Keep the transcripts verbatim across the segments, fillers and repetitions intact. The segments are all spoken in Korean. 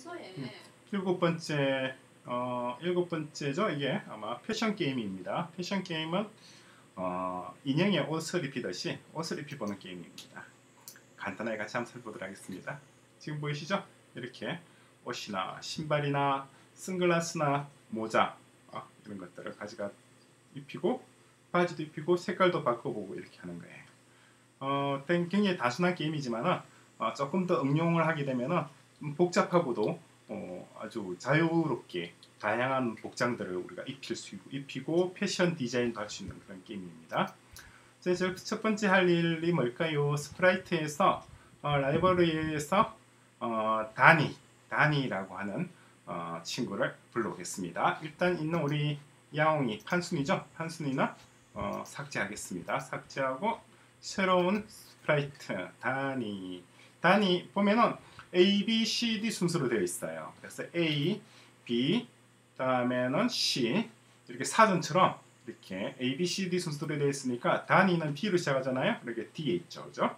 없어 얘. 음, 일곱 번째 어, 일곱 번째죠. 이게 아마 패션 게임입니다. 패션 게임은 어, 인형의 옷을 입히듯이 옷을 입히보는 게임입니다. 간단하게 같이 한번 살펴보도록 하겠습니다. 지금 보이시죠? 이렇게 옷이나 신발이나 선글라스나 모자 어, 이런 것들을 가져가 입히고 바지도 입히고 색깔도 바꿔보고 이렇게 하는 거예요. 어, 굉장히 단순한 게임이지만 어, 조금 더 응용을 하게 되면 복잡하고도 어, 아주 자유롭게 다양한 복장들을 우리가 입힐 수 있고 입히고 패션 디자인도 할 수 있는 그런 게임입니다. 자, 이제 첫 번째 할 일이 뭘까요? 스프라이트에서 어, 라이브러리에서 어, 다니, 다니라고 하는 어, 친구를 불러오겠습니다. 일단 있는 우리 야옹이 판순이죠? 판순이는 어, 삭제하겠습니다. 삭제하고 새로운 스프라이트 다니, 다니 보면은 A, B, C, D 순서로 되어 있어요. 그래서 A, B, 다음에는 C 이렇게 사전처럼 이렇게 A, B, C, D 순서로 되어 있으니까 다니는 B로 시작하잖아요. 그렇게 D에 있죠, 그죠?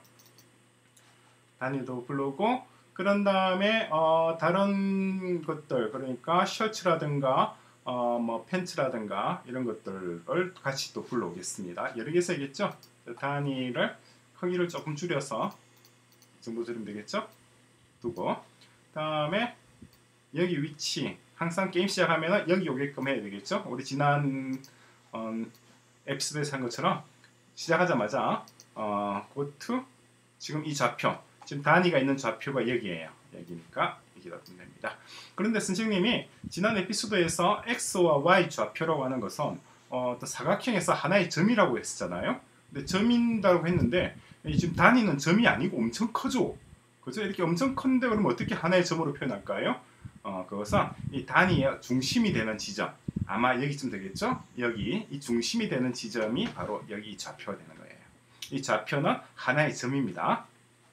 다니도 불러오고 그런 다음에 어, 다른 것들 그러니까 셔츠라든가 어, 뭐 팬츠라든가 이런 것들을 같이 또 불러오겠습니다. 여러 개 써야겠죠? 다니를 크기를 조금 줄여서 이 정도 줄이면 되겠죠? 두고 다음에 여기 위치 항상 게임 시작하면 여기 오게끔 해야 되겠죠? 우리 지난 어, 에피소드에서 한 것처럼 시작하자마자 어, go to 지금 이 좌표 지금 단위가 있는 좌표가 여기에요. 여기니까 여기다 두면 됩니다. 그런데 선생님이 지난 에피소드에서 x와 y 좌표라고 하는 것은 어, 또 사각형에서 하나의 점이라고 했었잖아요. 근데 점인다고 했는데 지금 단위는 점이 아니고 엄청 커져. 그죠? 이렇게 엄청 큰데 그러면 어떻게 하나의 점으로 표현할까요? 어, 그것은 이 단위의 중심이 되는 지점 아마 여기쯤 되겠죠? 여기 이 중심이 되는 지점이 바로 여기 좌표가 되는 거예요. 이 좌표는 하나의 점입니다.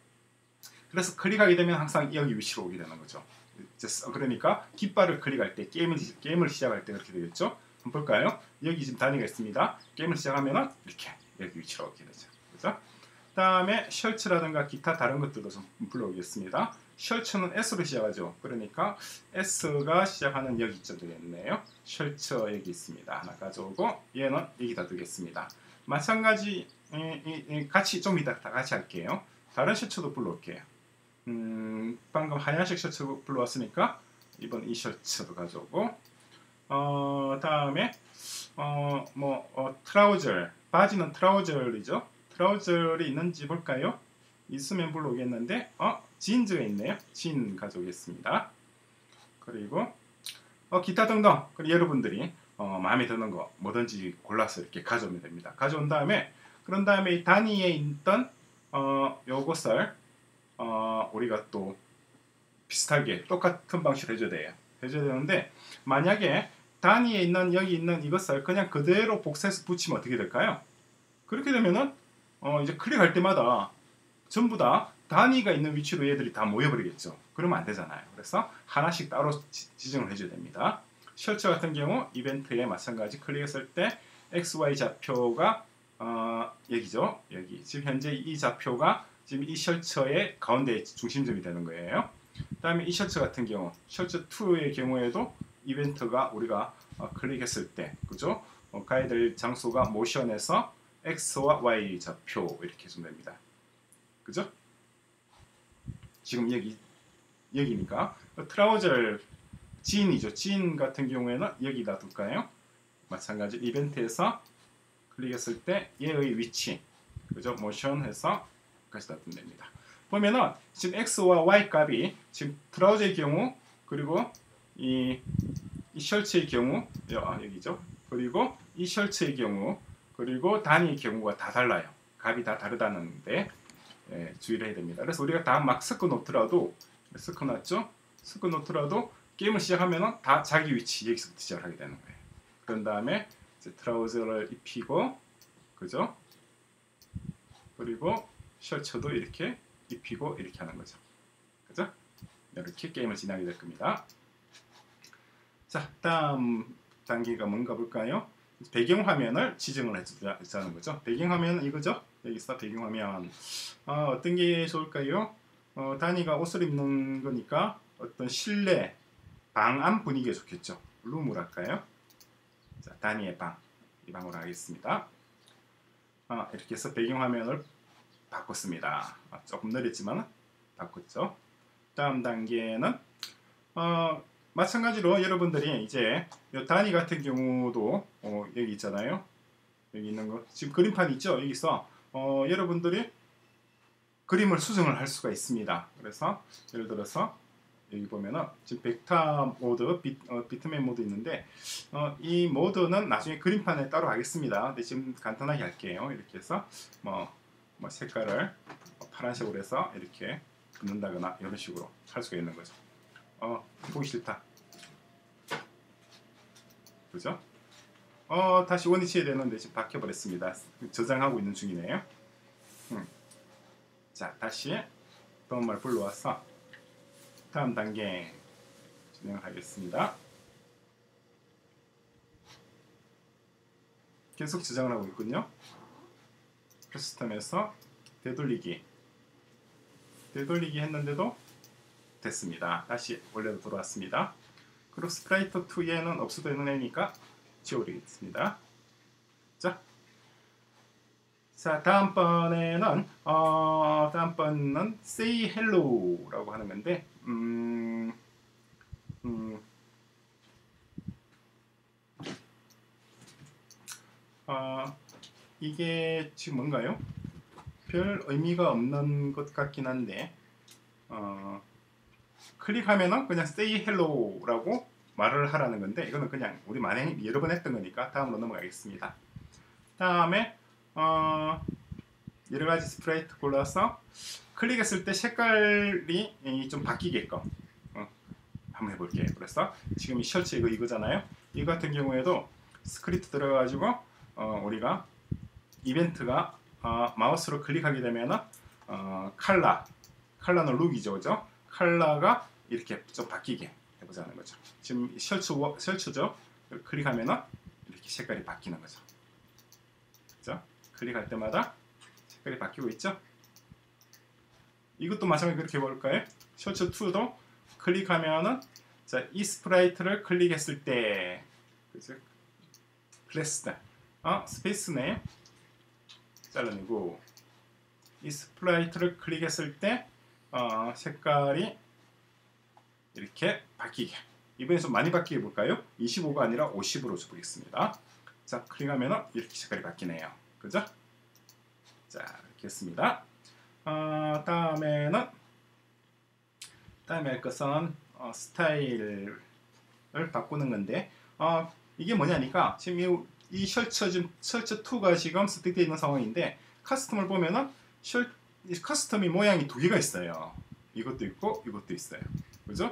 그래서 클릭하게 되면 항상 여기 위치로 오게 되는 거죠. 그러니까 깃발을 클릭할 때 게임을, 게임을 시작할 때 그렇게 되겠죠? 한번 볼까요? 여기 지금 단위가 있습니다. 게임을 시작하면 이렇게 여기 위치로 오게 되죠. 그죠? 그 다음에 셔츠라든가 기타 다른 것들도 좀 불러오겠습니다. 셔츠는 S로 시작하죠. 그러니까 S가 시작하는 여기쯤 되겠네요. 셔츠 여기 있습니다. 하나 가져오고 얘는 여기다 두겠습니다. 마찬가지 이, 이, 이, 같이 좀 이따 다 같이 할게요. 다른 셔츠도 불러올게요. 음, 방금 하얀색 셔츠 불러왔으니까 이번 이 셔츠도 가져오고 어, 다음에 어, 뭐 어, 트라우저 바지는 트라우저이죠. 트라우저이 있는지 볼까요? 있으면 불러오겠는데 어? 진즈가 있네요. 진 가져오겠습니다. 그리고 어, 기타 등등 그리고 여러분들이 어, 마음에 드는 거 뭐든지 골라서 이렇게 가져오면 됩니다. 가져온 다음에 그런 다음에 이 단위에 있던 어, 요것을 어, 우리가 또 비슷하게 똑같은 방식으로 해줘야 돼요. 해줘야 되는데 만약에 단위에 있는 여기 있는 이것을 그냥 그대로 복사해서 붙이면 어떻게 될까요? 그렇게 되면은 어, 이제 클릭할 때마다 전부 다 단위가 있는 위치로 얘들이 다 모여버리겠죠. 그러면 안 되잖아요. 그래서 하나씩 따로 지, 지정을 해줘야 됩니다. 셔츠 같은 경우 이벤트에 마찬가지 클릭했을 때 엑스 와이 좌표가 어, 여기죠. 여기 지금 현재 이 좌표가 지금 이 셔츠의 가운데 중심점이 되는 거예요. 그 다음에 이 셔츠 같은 경우 셔츠 이의 경우에도 이벤트가 우리가 어, 클릭했을 때 그죠? 어, 가야 될 장소가 모션에서 X와 Y 좌표 이렇게 해주면 됩니다. 그죠? 지금 여기 여기니까 트라우저 진이죠. 진 같은 경우에는 여기다 둘까요? 마찬가지 이벤트에서 클릭했을 때 얘의 위치 그죠? 모션 해서 같이 놔두면 됩니다. 보면은 지금 X와 Y 값이 지금 트라우저의 경우 그리고 이, 이 셔츠의 경우 아, 여기죠. 그리고 이 셔츠의 경우 그리고 단위의 경우가 다 달라요. 값이 다 다르다는데 예, 주의를 해야 됩니다. 그래서 우리가 다 막 섞어 놓더라도 섞어 놨죠? 섞어 놓더라도 게임을 시작하면은 다 자기 위치 여기서부터 시작을 하게 되는 거예요. 그런 다음에 이제 트라우저를 입히고 그죠? 그리고 셔츠도 이렇게 입히고 이렇게 하는 거죠. 그죠? 이렇게 게임을 진행하게 될 겁니다. 자, 다음 단계가 뭔가 볼까요? 배경화면을 지정을 해주자는 거죠. 배경화면은 이거죠. 여기서 배경화면 어, 어떤 게 좋을까요? 어, 단위가 옷을 입는 거니까 어떤 실내 방 안 분위기가 좋겠죠. 룸으로 할까요? 자, 다니의 방, 이 방으로 하겠습니다. 아, 이렇게 해서 배경화면을 바꿨습니다. 아, 조금 느렸지만 바꿨죠. 다음 단계는 어, 마찬가지로 여러분들이 이제 이 다니 같은 경우도 어, 여기 있잖아요. 여기 있는 거 지금 그림판 있죠. 여기서 어, 여러분들이 그림을 수정을 할 수가 있습니다. 그래서 예를 들어서 여기 보면은 지금 벡터 모드, 비, 어, 비트맵 모드 있는데 어, 이 모드는 나중에 그림판에 따로 하겠습니다. 근데 지금 간단하게 할게요. 이렇게 해서 뭐, 뭐 색깔을 파란색으로 해서 이렇게 긋는다거나 이런 식으로 할 수가 있는 거죠. 어, 보기 싫다. 그죠? 어, 다시 원위치해야 되는데 지금 바뀌어버렸습니다. 저장하고 있는 중이네요. 음. 자, 다시 도움을 불러와서 다음 단계 진행을 하겠습니다. 계속 저장을 하고 있군요. 커스텀에서 되돌리기 되돌리기 했는데도 됐습니다. 다시 원래로 돌아왔습니다. 그리고 스프라이터 이에는 없어도 되는 애니까 지워버리겠습니다. 자, 자 다음번에는 어, 다음번은 say hello라고 하는 건데 음, 음, 어, 이게 지금 뭔가요? 별 의미가 없는 것 같긴 한데 어, 클릭하면은 그냥 say hello라고 말을 하라는 건데 이거는 그냥 우리 만행 여러 번 했던 거니까 다음으로 넘어가겠습니다. 다음에 어, 여러 가지 스프라이트 골라서 클릭했을 때 색깔이 좀 바뀌게끔 어, 한번 해볼게요. 그래서 지금 이 셔츠 이거 이거잖아요. 이 같은 경우에도 스크립트 들어가지고 어, 우리가 이벤트가 어, 마우스로 클릭하게 되면은 어, 컬러 컬러는 룩이죠, 그죠? 컬러가 이렇게 좀 바뀌게 해보자는 거죠. 지금 셔츠 셔츠죠. 클릭하면은 이렇게 색깔이 바뀌는 거죠. 그죠? 클릭할 때마다 색깔이 바뀌고 있죠. 이것도 마찬가지로 그렇게 해볼까요? 셔츠 이도 클릭하면은 자, 이 스프라이트를 클릭했을 때 그죠? 플레스다. 어, 스페이스네. 잘라내고 이 스프라이트를 클릭했을 때 어, 색깔이 이렇게 바뀌게. 이번에 좀 많이 바뀌게 볼까요? 이십오가 아니라 오십으로 줘보겠습니다. 자, 클릭하면은 이렇게 색깔이 바뀌네요. 그죠? 자, 이렇게 했습니다. 어, 다음에는 다음에 할 것은 어, 스타일을 바꾸는 건데 어, 이게 뭐냐니까 지금 이, 이 셔츠 지금 셔츠 이가 지금 스틱되어 있는 상황인데 커스텀을 보면은 셔, 커스텀이 모양이 두 개가 있어요. 이것도 있고 이것도 있어요. 그죠?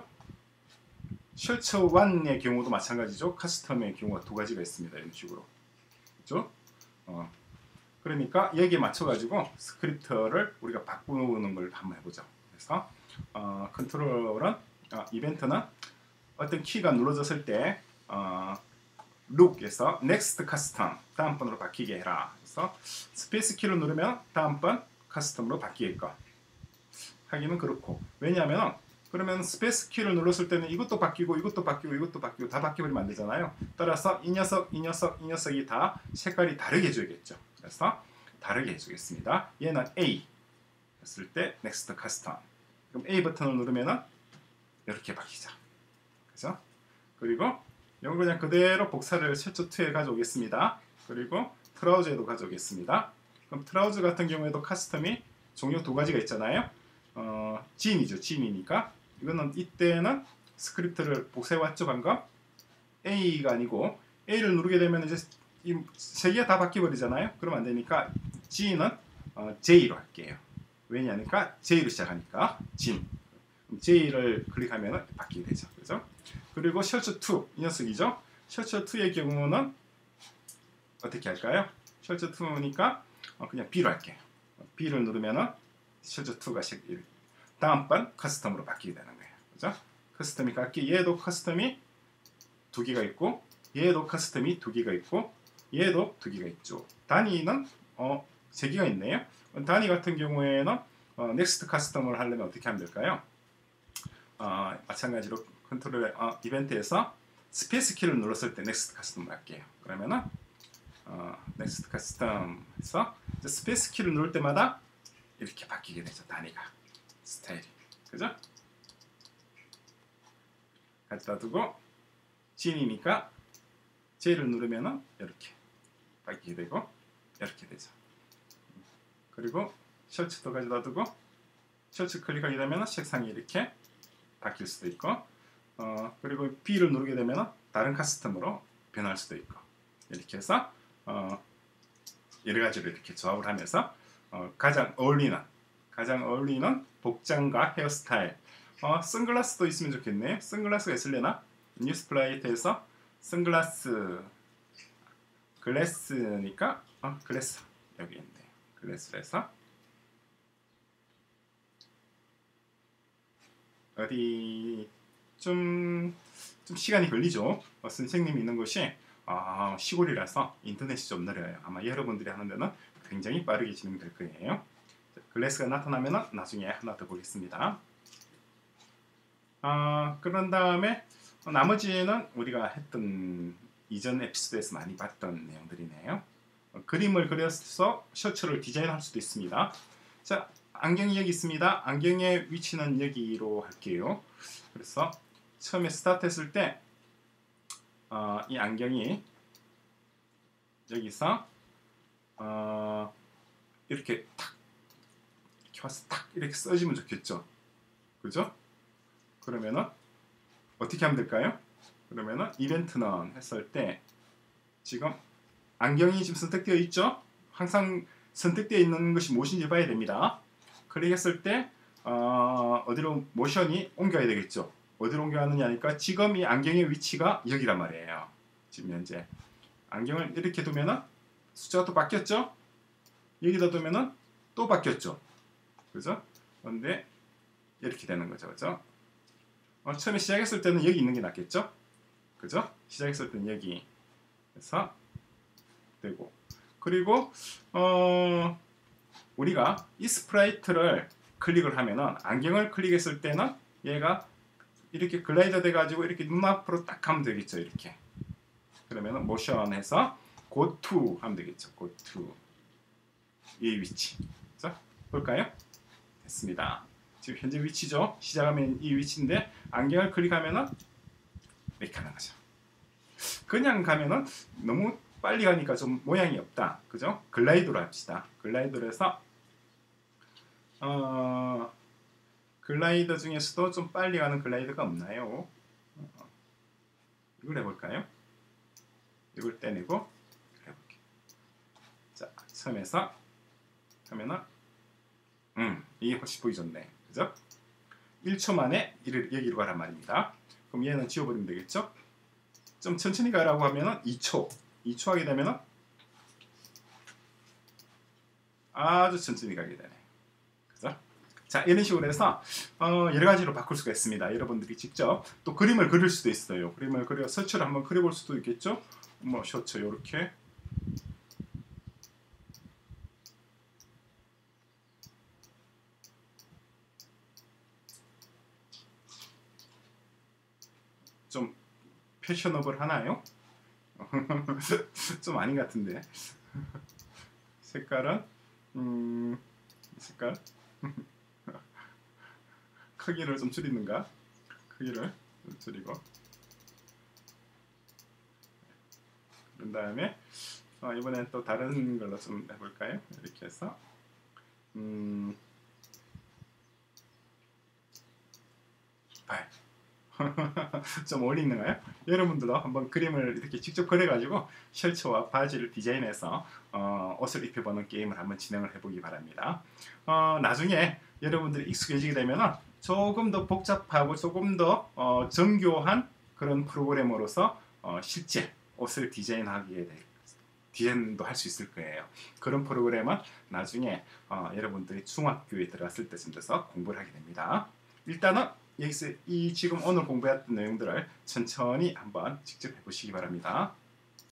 셔츠 일의 경우도 마찬가지죠. 커스텀의 경우가 두 가지가 있습니다. 이런 식으로. 그죠? 어, 그러니까 여기에 맞춰가지고 스크립트를 우리가 바꾸는 걸 한번 해보죠. 그래서 어, 컨트롤은 어, 이벤트는 어떤 키가 눌러졌을 때 어, 룩에서 next custom 다음번으로 바뀌게 해라. 그래서 스페이스 키를 누르면 다음번 커스텀으로 바뀌게끔 하기는 그렇고 왜냐하면 그러면 스페이스 키를 눌렀을 때는 이것도 바뀌고 이것도 바뀌고 이것도 바뀌고 다 바뀌어버리면 안 되잖아요. 따라서 이 녀석 이 녀석 이 녀석이 다 색깔이 다르게 해줘야겠죠. 그래서 다르게 해주겠습니다. 얘는 A 했을 때 next custom 그럼 A 버튼을 누르면은 이렇게 바뀌죠. 그죠? 그리고 이건 그냥 그대로 복사를 셔츠 이에 가져오겠습니다. 그리고 트라우즈에도 가져오겠습니다. 그럼 트라우즈 같은 경우에도 커스텀이 종류 두 가지가 있잖아요. 어, 진이죠. 진이니까 이거는 이때는 스크립트를 복사해왔죠. 방금 A가 아니고 A를 누르게 되면 이제 이 세 개가 다 바뀌어버리잖아요. 그러면 안 되니까 G는 어, J로 할게요. 왜냐니까 J로 시작하니까 진 J를 클릭하면 바뀌게 되죠. 그죠? 그리고 셔츠 이, 이 녀석이죠. 셔츠 이의 경우는 어떻게 할까요? 셔츠 이니까 어, 그냥 B로 할게요. B를 누르면은 셔츠 이가 다음번 커스텀으로 바뀌게 되는 거예요. 그죠? 커스텀이 바뀌 얘도 커스텀이 두 개가 있고 얘도 커스텀이 두 개가 있고 얘도 두 개가 있죠. 단위는 어, 세 개가 있네요. 단위 같은 경우에는 어, 넥스트 커스텀을 하려면 어떻게 하면 될까요? 어, 마찬가지로 컨트롤 어, 이벤트에서 스페이스 키를 눌렀을 때 넥스트 커스텀을 할게요. 그러면은 어, 넥스트 커스텀에서 스페이스 키를 누를 때마다 이렇게 바뀌게 되죠. 단위가 스타일이 그죠? 가져다 두고 진이니까 J를 누르면은 이렇게 바뀌게 되고 이렇게 되죠. 그리고 셔츠도 가져다 두고 셔츠 클릭하게 되면 색상이 이렇게 바뀔 수도 있고 어, 그리고 B를 누르게 되면 다른 커스텀으로 변할 수도 있고 이렇게 해서 어, 여러 가지로 이렇게 조합을 하면서 어, 가장 어울리는 가장 어울리는 복장과 헤어스타일 어, 선글라스도 있으면 좋겠네. 선글라스가 있으려나? 뉴스플라이트에서 선글라스 글래스니까 어, 글래스 여기 있네. 글래스를 해서 어디 좀, 좀 시간이 걸리죠. 어, 선생님이 있는 곳이 아, 시골이라서 인터넷이 좀 느려요. 아마 여러분들이 하는 데는 굉장히 빠르게 진행될 거예요. 글래스가 나타나면 나중에 하나 더 보겠습니다. 아, 그런 다음에 나머지는 우리가 했던 이전 에피소드에서 많이 봤던 내용들이네요. 어, 그림을 그려서 셔츠를 디자인할 수도 있습니다. 자, 안경이 여기 있습니다. 안경의 위치는 여기로 할게요. 그래서 처음에 스타트 했을 때 어, 이 안경이 여기서 어, 이렇게 탁 이렇게 와서 탁 이렇게 써지면 좋겠죠. 그죠? 그러면은 어떻게 하면 될까요? 그러면은 이벤트는 했을 때 지금 안경이 지금 선택되어 있죠? 항상 선택되어 있는 것이 무엇인지 봐야 됩니다. 클릭했을 때 어, 어디로 모션이 옮겨야 되겠죠. 어디로 옮겨가느냐 하니까 지금 이 안경의 위치가 여기란 말이에요. 지금 현재 안경을 이렇게 두면은 숫자가 또 바뀌었죠. 여기다 두면은 또 바뀌었죠. 그죠? 그런데 이렇게 되는 거죠. 그죠? 어, 처음에 시작했을 때는 여기 있는 게 낫겠죠? 그죠? 시작했을 때는 여기 해서 되고 그리고 어, 우리가 이 스프라이트를 클릭을 하면은 안경을 클릭했을 때는 얘가 이렇게 글라이더 돼가지고 이렇게 눈앞으로 딱 가면 되겠죠. 이렇게 그러면은 모션해서 go to 하면 되겠죠. go to 이 위치. 자, 볼까요? 됐습니다. 지금 현재 위치죠. 시작하면 이 위치인데 안경을 클릭하면은 이렇게 가는 거죠. 그냥 가면은 너무 빨리 가니까 좀 모양이 없다. 그죠? 글라이드로 합시다. 글라이드로 해서 어, 글라이더 중에서도 좀 빨리 가는 글라이더가 없나요? 어, 이걸 해볼까요? 이걸 떼내고 해볼게요. 자, 처음에서 하면은 음, 이게 훨씬 보기 좋네. 그죠? 일 초 만에 이를, 여기로 가란 말입니다. 그럼 얘는 지워버리면 되겠죠? 좀 천천히 가라고 하면은 이 초. 이 초 하게 되면은 아주 천천히 가게 되네. 그죠? 자, 이런 식으로 해서 어, 여러 가지로 바꿀 수가 있습니다. 여러분들이 직접 또 그림을 그릴 수도 있어요. 그림을 그려 서치를 한번 그려볼 수도 있겠죠? 뭐 셔츠 요렇게 좀 패셔너블 하나요? 좀 아닌 것 같은데. 색깔은 음, 색깔 크기를 좀 줄이는가? 크기를 좀 줄이고 그런 다음에 어, 이번엔 또 다른 걸로 좀 해볼까요? 이렇게 해서 음, 발 좀 어울리는가요? 여러분들도 한번 그림을 이렇게 직접 그려가지고 셔츠와 바지를 디자인해서 어, 옷을 입혀보는 게임을 한번 진행을 해보기 바랍니다. 어, 나중에 여러분들이 익숙해지게 되면 조금 더 복잡하고 조금 더 어, 정교한 그런 프로그램으로서 어, 실제 옷을 디자인하기에 될 디자인도 할 수 있을 거예요. 그런 프로그램은 나중에 어, 여러분들이 중학교에 들어갔을 때쯤 돼서 공부를 하게 됩니다. 일단은 여기서 이 지금 오늘 공부했던 내용들을 천천히 한번 직접 해보시기 바랍니다.